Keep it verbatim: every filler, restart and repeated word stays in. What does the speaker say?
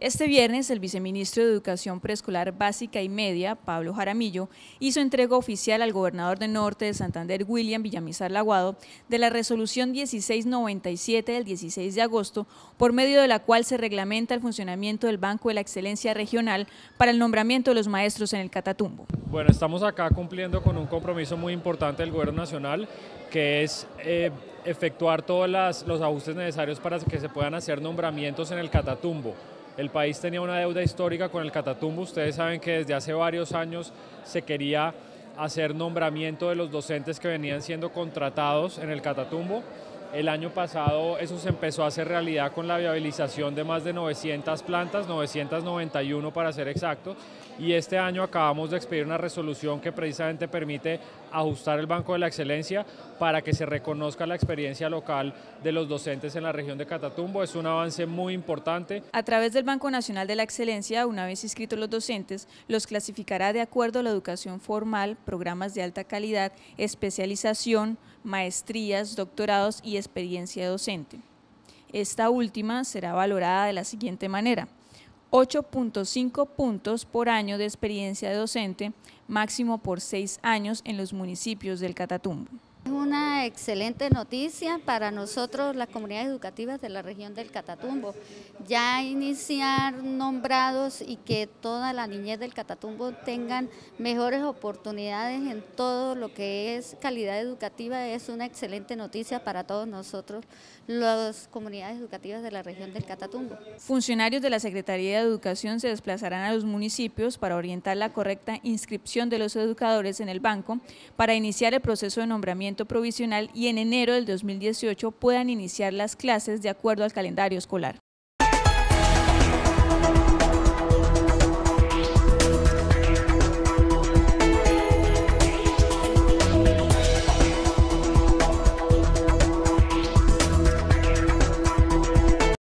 Este viernes, el viceministro de Educación Preescolar Básica y Media, Pablo Jaramillo, hizo entrega oficial al gobernador del Norte de Santander, William Villamizar Laguado, de la resolución dieciséis noventa y siete del dieciséis de agosto, por medio de la cual se reglamenta el funcionamiento del Banco de la Excelencia Regional para el nombramiento de los maestros en el Catatumbo. Bueno, estamos acá cumpliendo con un compromiso muy importante del Gobierno Nacional, que es eh, efectuar todos las, los ajustes necesarios para que se puedan hacer nombramientos en el Catatumbo. El país tenía una deuda histórica con el Catatumbo. Ustedes saben que desde hace varios años se quería hacer nombramiento de los docentes que venían siendo contratados en el Catatumbo. El año pasado eso se empezó a hacer realidad con la viabilización de más de novecientas plantas, novecientas noventa y uno para ser exacto, y este año acabamos de expedir una resolución que precisamente permite ajustar el Banco de la Excelencia para que se reconozca la experiencia local de los docentes en la región de Catatumbo. Es un avance muy importante. A través del Banco Nacional de la Excelencia, una vez inscritos los docentes, los clasificará de acuerdo a la educación formal, programas de alta calidad, especialización, maestrías, doctorados y experiencia docente. Esta última será valorada de la siguiente manera: ocho punto cinco puntos por año de experiencia de docente, máximo por seis años en los municipios del Catatumbo. Es una excelente noticia para nosotros, las comunidades educativas de la región del Catatumbo. Ya iniciar nombrados y que toda la niñez del Catatumbo tengan mejores oportunidades en todo lo que es calidad educativa es una excelente noticia para todos nosotros, las comunidades educativas de la región del Catatumbo. Funcionarios de la Secretaría de Educación se desplazarán a los municipios para orientar la correcta inscripción de los educadores en el banco para iniciar el proceso de nombramiento provisional y en enero del dos mil dieciocho puedan iniciar las clases de acuerdo al calendario escolar.